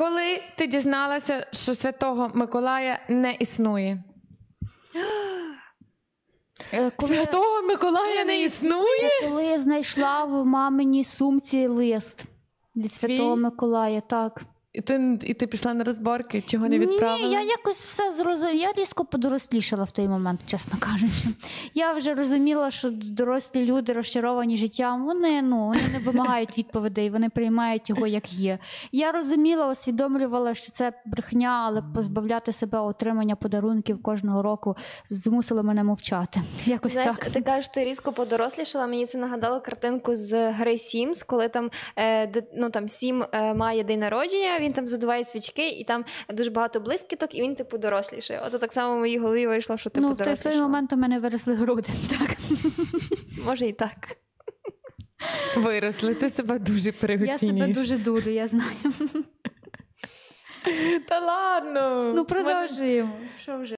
Коли ти дізналася, що Святого Миколая не існує? Святого Миколая не існує? Коли я знайшла в маминій сумці лист від Святого Миколая, так. І ти пішла на розборки, чого не відправила? Ні, я якось все зрозуміла. Я різко подорослішала в той момент, чесно кажучи. Я вже розуміла, що дорослі люди, розчаровані життям, вони не вимагають відповідей, вони приймають його як є. Я розуміла, усвідомлювала, що це брехня, але позбавляти себе отримання подарунків кожного року змусило мене мовчати. Якось Знаєш, так. ти кажеш, ти різко подорослішала, мені це нагадало картинку з гри Sims, коли там Сім має день народження, він там задуває свічки, і там дуже багато блискіток, і він типу дорослішає. Ото так само в моїй голові вийшло, що ти подорослішала. В той момент у мене виросли груди, так. Може і так. Виросли, ти себе дуже переоцінюєш. Я себе дуже дурю, я знаю. Та ладно. Продовжуємо. Що вже?